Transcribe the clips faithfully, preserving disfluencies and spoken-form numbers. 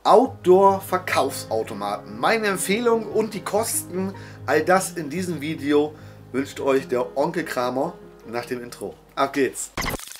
Outdoor-Verkaufsautomaten. Meine Empfehlung und die Kosten, all das in diesem Video wünscht euch der Onkel Kramer nach dem Intro. Ab geht's!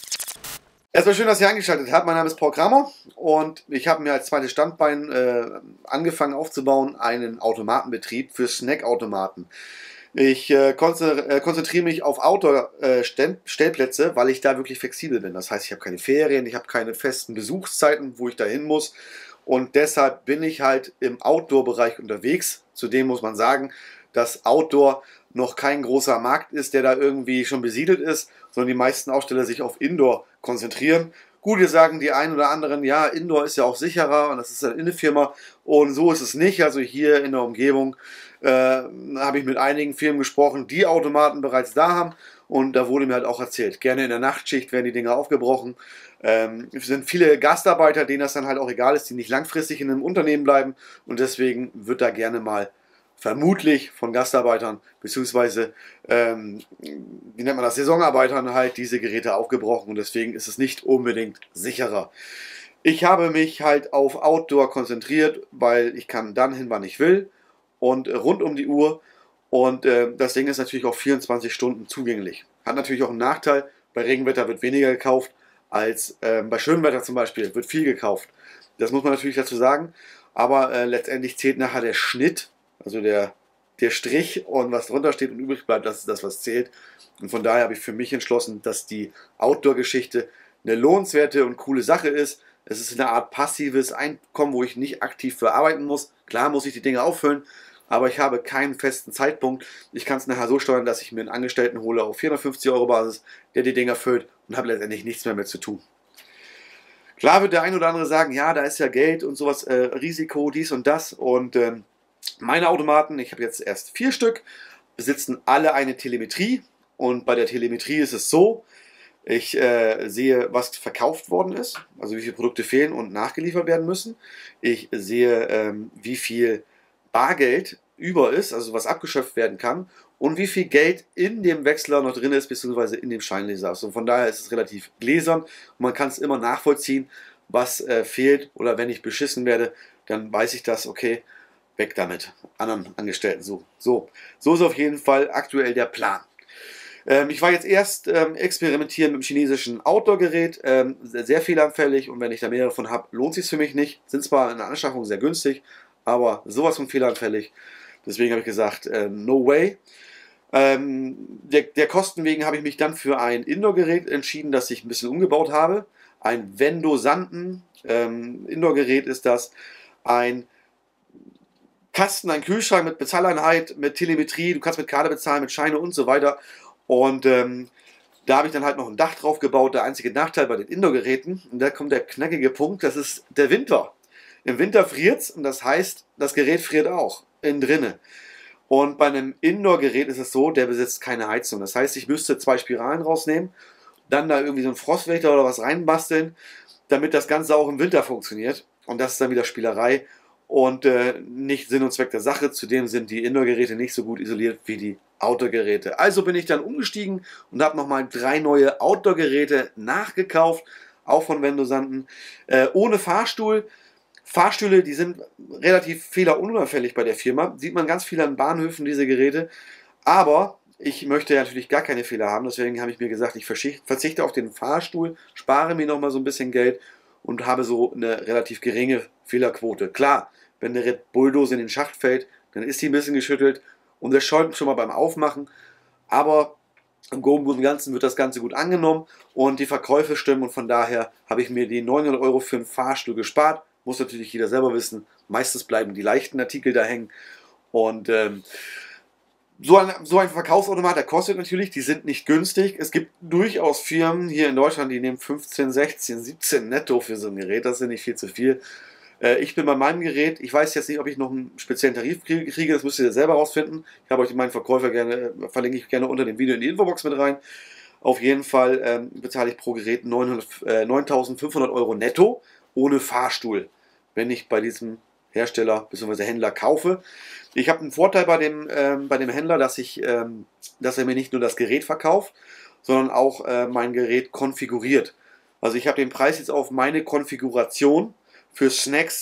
Erstmal schön, dass ihr eingeschaltet habt. Mein Name ist Paul Kramer und ich habe mir als zweites Standbein äh, angefangen aufzubauen einen Automatenbetrieb für Snackautomaten. Ich äh, konzentriere mich auf Outdoor-Stellplätze, äh, weil ich da wirklich flexibel bin. Das heißt, ich habe keine Ferien, ich habe keine festen Besuchszeiten, wo ich da hin muss. Und deshalb bin ich halt im Outdoor-Bereich unterwegs. Zudem muss man sagen, dass Outdoor noch kein großer Markt ist, der da irgendwie schon besiedelt ist, sondern die meisten Aussteller sich auf Indoor konzentrieren. Gut, wir sagen die einen oder anderen, ja, Indoor ist ja auch sicherer und das ist eine Firma und so ist es nicht. Also hier in der Umgebung äh, habe ich mit einigen Firmen gesprochen, die Automaten bereits da haben und da wurde mir halt auch erzählt, gerne in der Nachtschicht werden die Dinger aufgebrochen. Ähm, es sind viele Gastarbeiter, denen das dann halt auch egal ist, die nicht langfristig in einem Unternehmen bleiben und deswegen wird da gerne mal vermutlich von Gastarbeitern beziehungsweise ähm, wie nennt man das, Saisonarbeitern halt diese Geräte aufgebrochen und deswegen ist es nicht unbedingt sicherer. Ich habe mich halt auf Outdoor konzentriert, weil ich kann dann hin, wann ich will und äh, rund um die Uhr und äh, das Ding ist natürlich auch vierundzwanzig Stunden zugänglich. Hat natürlich auch einen Nachteil, bei Regenwetter wird weniger gekauft als äh, bei schönem Wetter zum Beispiel, wird viel gekauft. Das muss man natürlich dazu sagen, aber äh, letztendlich zählt nachher der Schnitt. Also der, der Strich und was drunter steht und übrig bleibt, das ist das, was zählt. Und von daher habe ich für mich entschlossen, dass die Outdoor-Geschichte eine lohnenswerte und coole Sache ist. Es ist eine Art passives Einkommen, wo ich nicht aktiv für arbeiten muss. Klar muss ich die Dinge auffüllen, aber ich habe keinen festen Zeitpunkt. Ich kann es nachher so steuern, dass ich mir einen Angestellten hole auf vierhundertfünfzig Euro Basis, der die Dinger füllt und habe letztendlich nichts mehr mit zu tun. Klar wird der ein oder andere sagen, ja, da ist ja Geld und sowas, äh, Risiko, dies und das und ähm, meine Automaten, ich habe jetzt erst vier Stück, besitzen alle eine Telemetrie und bei der Telemetrie ist es so, ich äh, sehe, was verkauft worden ist, also wie viele Produkte fehlen und nachgeliefert werden müssen. Ich sehe, ähm, wie viel Bargeld über ist, also was abgeschöpft werden kann und wie viel Geld in dem Wechsler noch drin ist, beziehungsweise in dem Scheinleser. Also von daher ist es relativ gläsern und man kann es immer nachvollziehen, was äh, fehlt oder wenn ich beschissen werde, dann weiß ich das, okay, weg damit, anderen Angestellten so. So, so ist auf jeden Fall aktuell der Plan. Ähm, ich war jetzt erst ähm, experimentieren mit dem chinesischen Outdoor-Gerät, ähm, sehr, sehr fehleranfällig und wenn ich da mehrere von habe, lohnt sich für mich nicht. Sind zwar in der Anschaffung sehr günstig, aber sowas von fehleranfällig. Deswegen habe ich gesagt, äh, no way. Ähm, der, der Kosten wegen habe ich mich dann für ein Indoor-Gerät entschieden, das ich ein bisschen umgebaut habe. Ein Vendosanten ähm, Indoor-Gerät ist das. Ein Kasten, ein Kühlschrank mit Bezahleinheit, mit Telemetrie, du kannst mit Karte bezahlen, mit Scheine und so weiter. Und ähm, da habe ich dann halt noch ein Dach drauf gebaut. Der einzige Nachteil bei den Indoor-Geräten, und da kommt der knackige Punkt, das ist der Winter. Im Winter friert es und das heißt, das Gerät friert auch innen drinne. Und bei einem Indoor-Gerät ist es so, der besitzt keine Heizung. Das heißt, ich müsste zwei Spiralen rausnehmen, dann da irgendwie so einen Frostwächter oder was reinbasteln, damit das Ganze auch im Winter funktioniert. Und das ist dann wieder Spielerei. Und äh, nicht Sinn und Zweck der Sache. Zudem sind die Indoor-Geräte nicht so gut isoliert wie die Outdoor-Geräte. Also bin ich dann umgestiegen und habe nochmal drei neue Outdoor-Geräte nachgekauft, auch von Vendosanten, äh, ohne Fahrstuhl. Fahrstühle, die sind relativ fehlerunauffällig bei der Firma. Sieht man ganz viel an Bahnhöfen, diese Geräte. Aber ich möchte ja natürlich gar keine Fehler haben. Deswegen habe ich mir gesagt, ich verzichte auf den Fahrstuhl, spare mir nochmal so ein bisschen Geld und habe so eine relativ geringe Fehlerquote. Klar, wenn der Red Bull-Dose in den Schacht fällt, dann ist die ein bisschen geschüttelt und das schäumt schon mal beim Aufmachen. Aber im Groben und Ganzen wird das Ganze gut angenommen und die Verkäufe stimmen und von daher habe ich mir die neunhundert Euro für einen Fahrstuhl gespart. Muss natürlich jeder selber wissen. Meistens bleiben die leichten Artikel da hängen und ähm, So ein, so ein Verkaufsautomat, der kostet natürlich, die sind nicht günstig. Es gibt durchaus Firmen hier in Deutschland, die nehmen fünfzehn, sechzehn, siebzehn netto für so ein Gerät. Das ist nicht viel zu viel. Äh, ich bin bei meinem Gerät, ich weiß jetzt nicht, ob ich noch einen speziellen Tarif kriege, das müsst ihr selber rausfinden. Ich habe euch meinen Verkäufer gerne, verlinke ich gerne unter dem Video in die Infobox mit rein. Auf jeden Fall ähm, bezahle ich pro Gerät neuntausendfünfhundert Euro netto, ohne Fahrstuhl, wenn ich bei diesem Hersteller bzw. Händler kaufe. Ich habe einen Vorteil bei dem, ähm, bei dem Händler, dass, ich, ähm, dass er mir nicht nur das Gerät verkauft, sondern auch äh, mein Gerät konfiguriert. Also ich habe den Preis jetzt auf meine Konfiguration für Snacks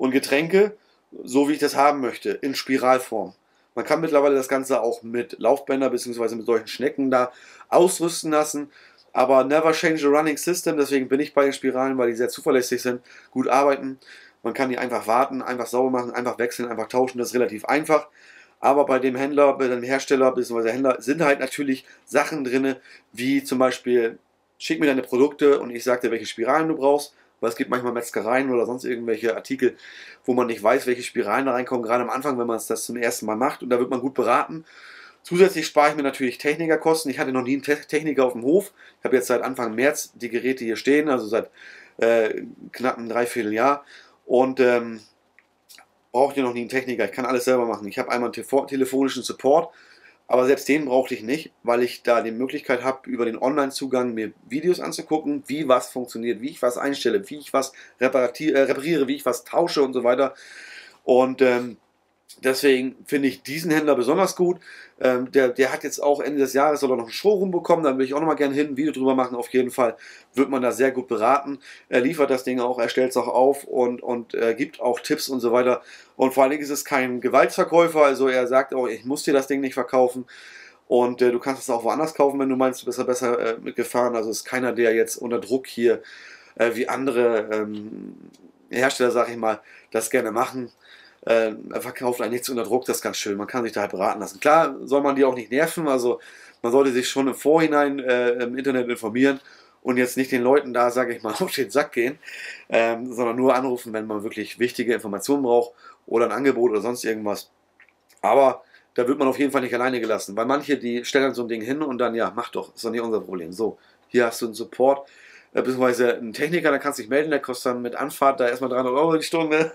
und Getränke, so wie ich das haben möchte, in Spiralform. Man kann mittlerweile das Ganze auch mit Laufbänder bzw. mit solchen Schnecken da ausrüsten lassen. Aber never change a running system, deswegen bin ich bei den Spiralen, weil die sehr zuverlässig sind, gut arbeiten. Man kann die einfach warten, einfach sauber machen, einfach wechseln, einfach tauschen, das ist relativ einfach. Aber bei dem Händler, bei dem Hersteller bzw. Händler sind halt natürlich Sachen drin, wie zum Beispiel, schick mir deine Produkte und ich sage dir, welche Spiralen du brauchst. Weil es gibt manchmal Metzgereien oder sonst irgendwelche Artikel, wo man nicht weiß, welche Spiralen da reinkommen, gerade am Anfang, wenn man es das zum ersten Mal macht. Und da wird man gut beraten. Zusätzlich spare ich mir natürlich Technikerkosten. Ich hatte noch nie einen Techniker auf dem Hof. Ich habe jetzt seit Anfang März die Geräte hier stehen, also seit äh, knapp einem Dreivierteljahr. Und ähm, brauchte ich noch nie einen Techniker. Ich kann alles selber machen. Ich habe einmal einen telefonischen Support, aber selbst den brauchte ich nicht, weil ich da die Möglichkeit habe, über den Online-Zugang mir Videos anzugucken, wie was funktioniert, wie ich was einstelle, wie ich was repariere, wie ich was tausche und so weiter. Und ähm, deswegen finde ich diesen Händler besonders gut. Ähm, der, der hat jetzt auch Ende des Jahres soll er noch ein Showroom bekommen. Da will ich auch noch mal gerne hin, ein Video drüber machen. Auf jeden Fall wird man da sehr gut beraten. Er liefert das Ding auch, er stellt es auch auf und, und äh, gibt auch Tipps und so weiter. Und vor allen Dingen ist es kein Gewaltverkäufer. Also er sagt auch, ich muss dir das Ding nicht verkaufen. Und äh, du kannst es auch woanders kaufen, wenn du meinst, du bist da besser äh, mitgefahren. Also ist keiner, der jetzt unter Druck hier äh, wie andere ähm, Hersteller, sag ich mal, das gerne machen. Äh, er verkauft einen nichts unter Druck, das ist ganz schön. Man kann sich da halt beraten lassen. Klar soll man die auch nicht nerven, also man sollte sich schon im Vorhinein äh, im Internet informieren und jetzt nicht den Leuten da, sage ich mal, auf den Sack gehen, ähm, sondern nur anrufen, wenn man wirklich wichtige Informationen braucht oder ein Angebot oder sonst irgendwas. Aber da wird man auf jeden Fall nicht alleine gelassen, weil manche, die stellen dann so ein Ding hin und dann, ja, mach doch, ist doch nicht unser Problem. So, hier hast du einen Support, äh, beziehungsweise einen Techniker, da kannst du dich melden, der kostet dann mit Anfahrt da erstmal dreihundert Euro die Stunde.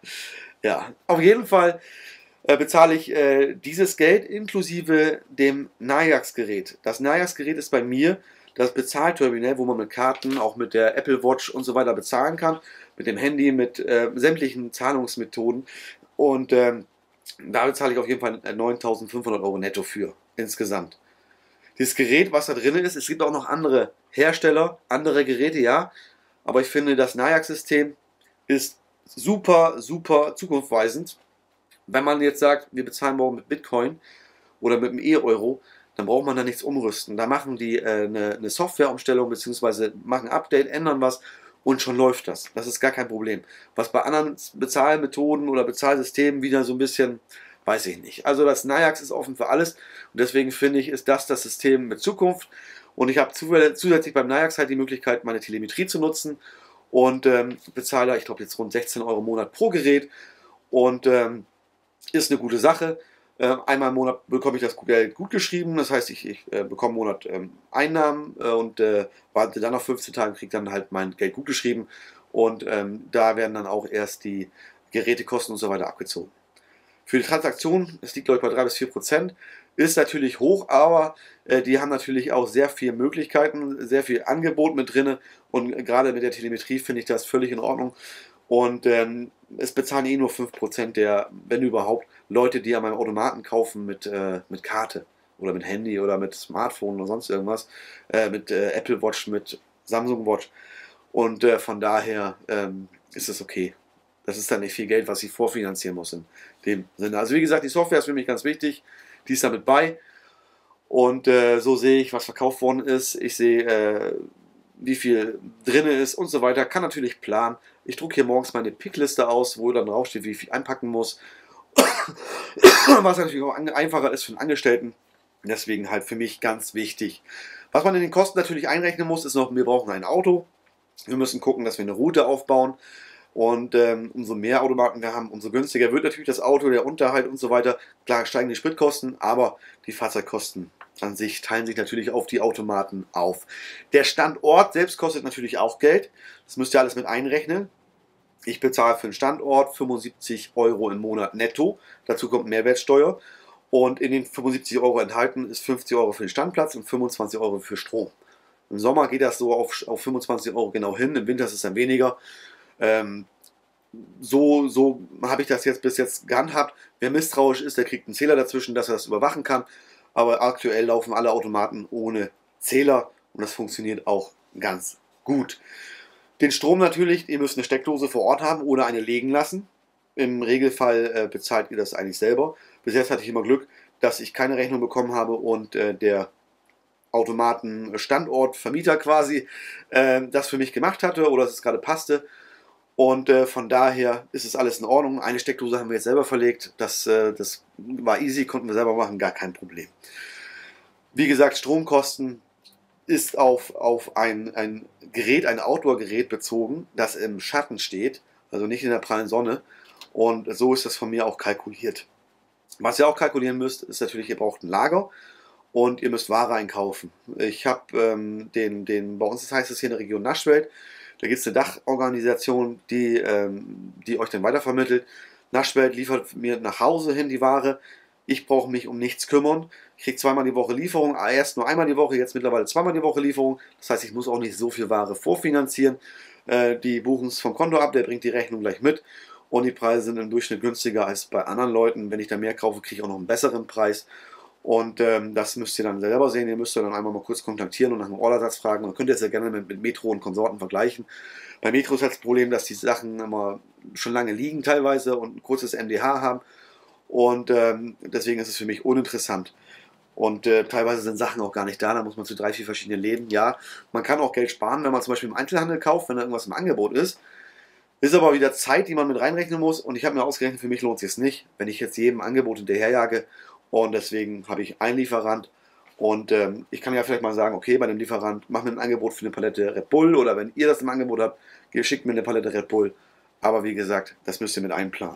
Ja, auf jeden Fall äh, bezahle ich äh, dieses Geld inklusive dem Nayax-Gerät. Das Nayax-Gerät ist bei mir das Bezahlterminal, wo man mit Karten, auch mit der Apple Watch und so weiter bezahlen kann, mit dem Handy, mit äh, sämtlichen Zahlungsmethoden. Und ähm, da bezahle ich auf jeden Fall neuntausendfünfhundert Euro netto für insgesamt. Dieses Gerät, was da drin ist, es gibt auch noch andere Hersteller, andere Geräte, ja, aber ich finde, das Nayax-System ist super, super zukunftsweisend. Wenn man jetzt sagt, wir bezahlen morgen mit Bitcoin oder mit dem E-Euro, dann braucht man da nichts umrüsten. Da machen die äh, eine, eine Softwareumstellung bzw. machen ein Update, ändern was und schon läuft das. Das ist gar kein Problem. Was bei anderen Bezahlmethoden oder Bezahlsystemen wieder so ein bisschen, weiß ich nicht. Also das Nayax ist offen für alles und deswegen finde ich, ist das das System mit Zukunft. Und ich habe zusätzlich beim Nayax halt die Möglichkeit, meine Telemetrie zu nutzen. Und ähm, bezahle, ich glaube, jetzt rund sechzehn Euro im Monat pro Gerät. Und ähm, ist eine gute Sache. Äh, einmal im Monat bekomme ich das Geld gut geschrieben. Das heißt, ich, ich äh, bekomme im Monat ähm, Einnahmen äh, und äh, warte dann nach fünfzehn Tagen, kriege dann halt mein Geld gut geschrieben. Und ähm, da werden dann auch erst die Gerätekosten und so weiter abgezogen. Für die Transaktion, das liegt glaube ich bei drei bis vier Prozent, ist natürlich hoch, aber äh, die haben natürlich auch sehr viele Möglichkeiten, sehr viel Angebot mit drin und gerade mit der Telemetrie finde ich das völlig in Ordnung und ähm, es bezahlen eh nur fünf Prozent der, wenn überhaupt, Leute, die an meinem Automaten kaufen mit, äh, mit Karte oder mit Handy oder mit Smartphone oder sonst irgendwas, äh, mit äh, Apple Watch, mit Samsung Watch und äh, von daher ähm, ist es okay. Das ist dann nicht viel Geld, was ich vorfinanzieren muss in dem Sinne. Also wie gesagt, die Software ist für mich ganz wichtig. Die ist damit bei. Und äh, so sehe ich, was verkauft worden ist. Ich sehe, äh, wie viel drin ist und so weiter. Kann natürlich planen. Ich drucke hier morgens meine Pickliste aus, wo dann draufsteht, wie viel einpacken muss. Was natürlich auch einfacher ist für einen Angestellten. Deswegen halt für mich ganz wichtig. Was man in den Kosten natürlich einrechnen muss, ist noch, wir brauchen ein Auto. Wir müssen gucken, dass wir eine Route aufbauen. Und ähm, umso mehr Automaten wir haben, umso günstiger wird natürlich das Auto, der Unterhalt und so weiter. Klar steigen die Spritkosten, aber die Fahrzeugkosten an sich teilen sich natürlich auf die Automaten auf. Der Standort selbst kostet natürlich auch Geld. Das müsst ihr alles mit einrechnen. Ich bezahle für den Standort fünfundsiebzig Euro im Monat netto. Dazu kommt Mehrwertsteuer. Und in den fünfundsiebzig Euro enthalten ist fünfzig Euro für den Standplatz und fünfundzwanzig Euro für Strom. Im Sommer geht das so auf, auf fünfundzwanzig Euro genau hin, im Winter ist es dann weniger. Ähm, so so habe ich das jetzt bis jetzt gehandhabt. Wer misstrauisch ist, der kriegt einen Zähler dazwischen, dass er das überwachen kann. Aber aktuell laufen alle Automaten ohne Zähler und das funktioniert auch ganz gut. Den Strom natürlich, ihr müsst eine Steckdose vor Ort haben oder eine legen lassen. Im Regelfall äh, bezahlt ihr das eigentlich selber. Bis jetzt hatte ich immer Glück, dass ich keine Rechnung bekommen habe und äh, der Automatenstandort, Vermieter quasi, äh, das für mich gemacht hatte oder dass es gerade passte. Und äh, von daher ist es alles in Ordnung. Eine Steckdose haben wir jetzt selber verlegt. Das, äh, das war easy, konnten wir selber machen, gar kein Problem. Wie gesagt, Stromkosten ist auf, auf ein, ein Gerät, ein Outdoor-Gerät bezogen, das im Schatten steht, also nicht in der prallen Sonne. Und so ist das von mir auch kalkuliert. Was ihr auch kalkulieren müsst, ist natürlich, ihr braucht ein Lager und ihr müsst Ware einkaufen. Ich habe ähm, den, den, bei uns heißt es hier in der Region Naschwelt, da gibt es eine Dachorganisation, die, ähm, die euch dann weitervermittelt. Naschwelt liefert mir nach Hause hin die Ware. Ich brauche mich um nichts kümmern. Ich kriege zweimal die Woche Lieferung, erst nur einmal die Woche, jetzt mittlerweile zweimal die Woche Lieferung. Das heißt, ich muss auch nicht so viel Ware vorfinanzieren. Äh, die buchen es vom Konto ab, der bringt die Rechnung gleich mit. Und die Preise sind im Durchschnitt günstiger als bei anderen Leuten. Wenn ich da mehr kaufe, kriege ich auch noch einen besseren Preis. Und ähm, das müsst ihr dann selber sehen. Ihr müsst dann einmal mal kurz kontaktieren und nach einem Ordersatz fragen. Man könnte es ja gerne mit, mit Metro und Konsorten vergleichen. Bei Metro ist halt das Problem, dass die Sachen immer schon lange liegen teilweise und ein kurzes M D H haben. Und ähm, deswegen ist es für mich uninteressant. Und äh, teilweise sind Sachen auch gar nicht da. Da muss man zu drei, vier verschiedenen Läden. Ja, man kann auch Geld sparen, wenn man zum Beispiel im Einzelhandel kauft, wenn da irgendwas im Angebot ist. Ist aber wieder Zeit, die man mit reinrechnen muss. Und ich habe mir ausgerechnet, für mich lohnt es sich nicht, wenn ich jetzt jedem Angebot hinterherjage. Und deswegen habe ich einen Lieferant. Und ähm, ich kann ja vielleicht mal sagen, okay, bei dem Lieferant, mach mir ein Angebot für eine Palette Red Bull. Oder wenn ihr das im Angebot habt, schickt mir eine Palette Red Bull. Aber wie gesagt, das müsst ihr mit einplanen.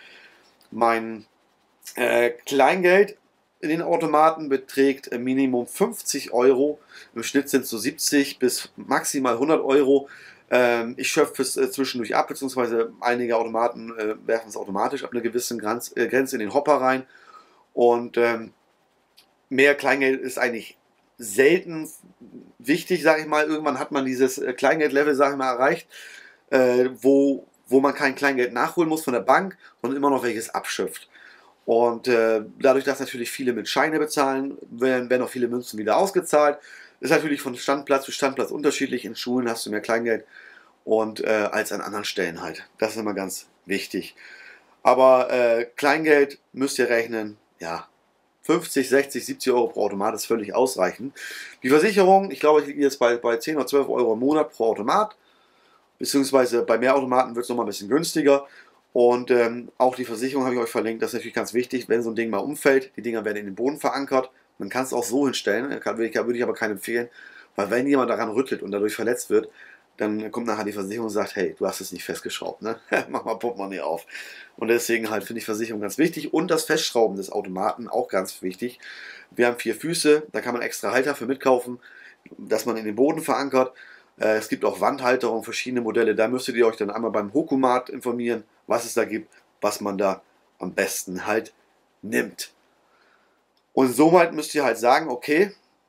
Mein äh, Kleingeld in den Automaten beträgt äh, Minimum fünfzig Euro. Im Schnitt sind es so siebzig bis maximal hundert Euro. Ähm, ich schöpfe es äh, zwischendurch ab, beziehungsweise einige Automaten äh, werfen es automatisch ab einer gewissen Grenz, äh, Grenze in den Hopper rein. Und ähm, mehr Kleingeld ist eigentlich selten wichtig, sage ich mal. Irgendwann hat man dieses äh, Kleingeldlevel, sage ich mal, erreicht, äh, wo, wo man kein Kleingeld nachholen muss von der Bank, sondern immer noch welches abschöpft. Und äh, dadurch, dass natürlich viele mit Scheine bezahlen, werden, werden auch viele Münzen wieder ausgezahlt. Ist natürlich von Standplatz zu Standplatz unterschiedlich. In Schulen hast du mehr Kleingeld und äh, als an anderen Stellen halt. Das ist immer ganz wichtig. Aber äh, Kleingeld müsst ihr rechnen, ja, fünfzig, sechzig, siebzig Euro pro Automat ist völlig ausreichend. Die Versicherung, ich glaube, ich liege jetzt bei, bei zehn oder zwölf Euro im Monat pro Automat. Beziehungsweise bei mehr Automaten wird es nochmal ein bisschen günstiger. Und ähm, auch die Versicherung habe ich euch verlinkt. Das ist natürlich ganz wichtig, wenn so ein Ding mal umfällt. Die Dinger werden in den Boden verankert. Man kann es auch so hinstellen, kann, würde, ich, würde ich aber keinen empfehlen. Weil wenn jemand daran rüttelt und dadurch verletzt wird, dann kommt nachher die Versicherung und sagt, hey, du hast es nicht festgeschraubt, ne? Mach mal Portemonnaie auf. Und deswegen halt finde ich Versicherung ganz wichtig. Und das Festschrauben des Automaten auch ganz wichtig. Wir haben vier Füße, da kann man extra Halter für mitkaufen, dass man in den Boden verankert. Äh, es gibt auch Wandhalterungen, verschiedene Modelle. Da müsstet ihr euch dann einmal beim Hokumat informieren, was es da gibt, was man da am besten halt nimmt. Und somit müsst ihr halt sagen, okay,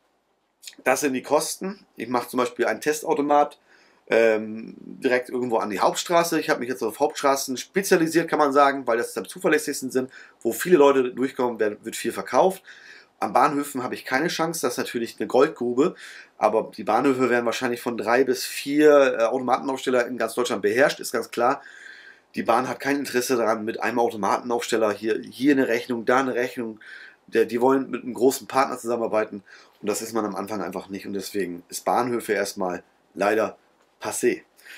das sind die Kosten. Ich mache zum Beispiel einen Testautomat ähm, direkt irgendwo an die Hauptstraße. Ich habe mich jetzt auf Hauptstraßen spezialisiert, kann man sagen, weil das am zuverlässigsten sind, wo viele Leute durchkommen, wird viel verkauft. An Bahnhöfen habe ich keine Chance, das ist natürlich eine Goldgrube, aber die Bahnhöfe werden wahrscheinlich von drei bis vier äh, Automatenaufsteller in ganz Deutschland beherrscht, ist ganz klar. Die Bahn hat kein Interesse daran, mit einem Automatenaufsteller hier, hier eine Rechnung, da eine Rechnung. Der, die wollen mit einem großen Partner zusammenarbeiten und das ist man am Anfang einfach nicht und deswegen ist Bahnhöfe erstmal leider passé.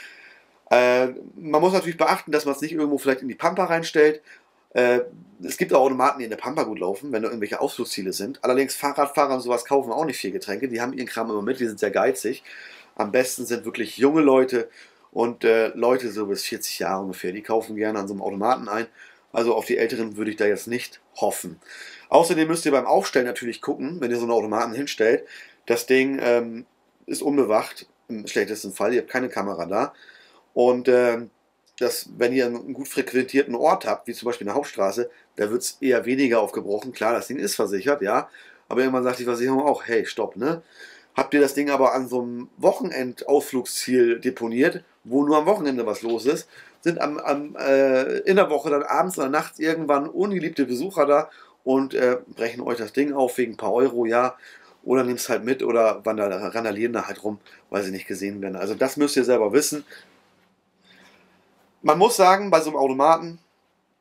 Äh, man muss natürlich beachten, dass man es nicht irgendwo vielleicht in die Pampa reinstellt. Äh, es gibt auch Automaten, die in der Pampa gut laufen, wenn da irgendwelche Ausflugsziele sind. Allerdings Fahrradfahrer und sowas kaufen auch nicht viel Getränke. Die haben ihren Kram immer mit, die sind sehr geizig. Am besten sind wirklich junge Leute und äh, Leute so bis vierzig Jahre ungefähr. Die kaufen gerne an so einem Automaten ein. Also auf die Älteren würde ich da jetzt nicht hoffen. Außerdem müsst ihr beim Aufstellen natürlich gucken, wenn ihr so einen Automaten hinstellt. Das Ding ähm, ist unbewacht, im schlechtesten Fall. Ihr habt keine Kamera da. Und ähm, dass, wenn ihr einen gut frequentierten Ort habt, wie zum Beispiel eine Hauptstraße, da wird es eher weniger aufgebrochen. Klar, das Ding ist versichert, ja. Aber irgendwann sagt die Versicherung auch, hey, stopp, ne? Habt ihr das Ding aber an so einem Wochenendausflugsziel deponiert, wo nur am Wochenende was los ist, sind am, am, äh, in der Woche dann abends oder nachts irgendwann ungeliebte Besucher da und äh, brechen euch das Ding auf wegen ein paar Euro, ja. Oder nehmt es halt mit oder randalieren da halt rum, weil sie nicht gesehen werden. Also das müsst ihr selber wissen. Man muss sagen, bei so einem Automaten,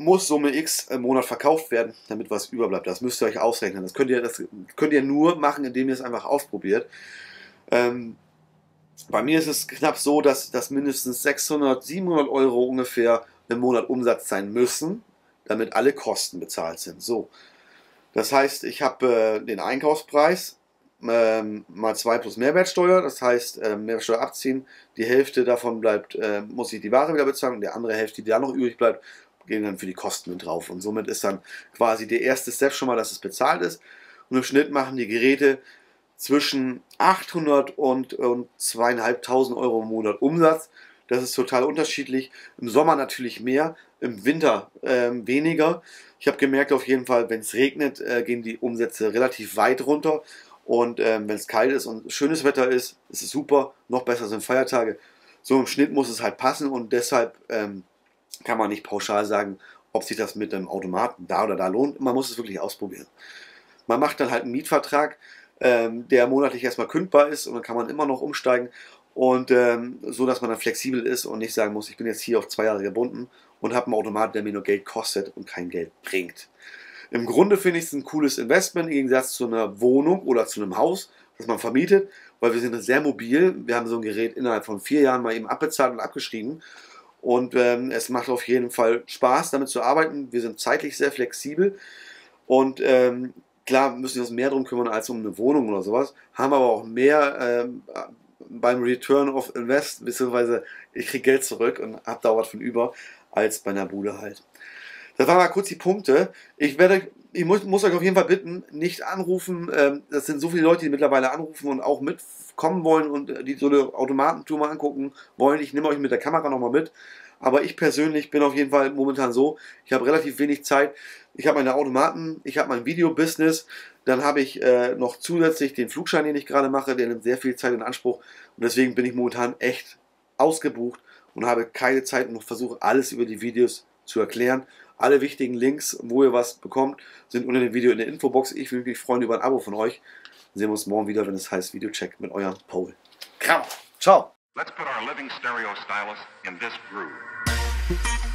muss Summe X im Monat verkauft werden, damit was überbleibt. Das müsst ihr euch ausrechnen. Das könnt ihr, das könnt ihr nur machen, indem ihr es einfach ausprobiert. Ähm, bei mir ist es knapp so, dass, dass mindestens sechshundert, siebenhundert Euro ungefähr im Monat Umsatz sein müssen, damit alle Kosten bezahlt sind. So. Das heißt, ich habe äh, den Einkaufspreis ähm, mal zwei plus Mehrwertsteuer, das heißt äh, Mehrwertsteuer abziehen, die Hälfte davon bleibt, äh, muss ich die Ware wieder bezahlen und die andere Hälfte, die da noch übrig bleibt, gehen dann für die Kosten mit drauf. Und somit ist dann quasi der erste Step schon mal, dass es bezahlt ist. Und im Schnitt machen die Geräte zwischen achthundert und, und zweitausendfünfhundert Euro im Monat Umsatz. Das ist total unterschiedlich. Im Sommer natürlich mehr, im Winter ähm, weniger. Ich habe gemerkt auf jeden Fall, wenn es regnet, äh, gehen die Umsätze relativ weit runter. Und ähm, wenn es kalt ist und schönes Wetter ist, ist es super. Noch besser sind Feiertage. So im Schnitt muss es halt passen und deshalb ähm, kann man nicht pauschal sagen, ob sich das mit dem Automaten da oder da lohnt. Man muss es wirklich ausprobieren. Man macht dann halt einen Mietvertrag, ähm, der monatlich erstmal kündbar ist und dann kann man immer noch umsteigen. Und ähm, so, dass man dann flexibel ist und nicht sagen muss, ich bin jetzt hier auf zwei Jahre gebunden und habe einen Automaten, der mir nur Geld kostet und kein Geld bringt. Im Grunde finde ich es ein cooles Investment im Gegensatz zu einer Wohnung oder zu einem Haus, das man vermietet, weil wir sind sehr mobil. Wir haben so ein Gerät innerhalb von vier Jahren mal eben abbezahlt und abgeschrieben. Und ähm, es macht auf jeden Fall Spaß, damit zu arbeiten. Wir sind zeitlich sehr flexibel und ähm, klar müssen wir uns mehr darum kümmern als um eine Wohnung oder sowas, haben aber auch mehr ähm, beim Return of Invest, beziehungsweise ich kriege Geld zurück und habe da was von über, als bei einer Bude halt. Das waren mal kurz die Punkte. Ich werde, ich muss, muss euch auf jeden Fall bitten, nicht anrufen. Ähm, das sind so viele Leute, die mittlerweile anrufen und auch mitkommen wollen und die so eine Automatentour mal angucken wollen. Ich nehme euch mit der Kamera nochmal mit. Aber ich persönlich bin auf jeden Fall momentan so, ich habe relativ wenig Zeit. Ich habe meine Automaten, ich habe mein Video-Business, dann habe ich äh, noch zusätzlich den Flugschein, den ich gerade mache, der nimmt sehr viel Zeit in Anspruch. Und deswegen bin ich momentan echt ausgebucht und habe keine Zeit und versuche alles über die Videos zu erklären. Alle wichtigen Links, wo ihr was bekommt, sind unter dem Video in der Infobox. Ich würde mich freuen über ein Abo von euch. Dann sehen wir uns morgen wieder, wenn es heißt Videocheck mit eurem Paul. Ciao. Let's put our living stereo stylus in this groove.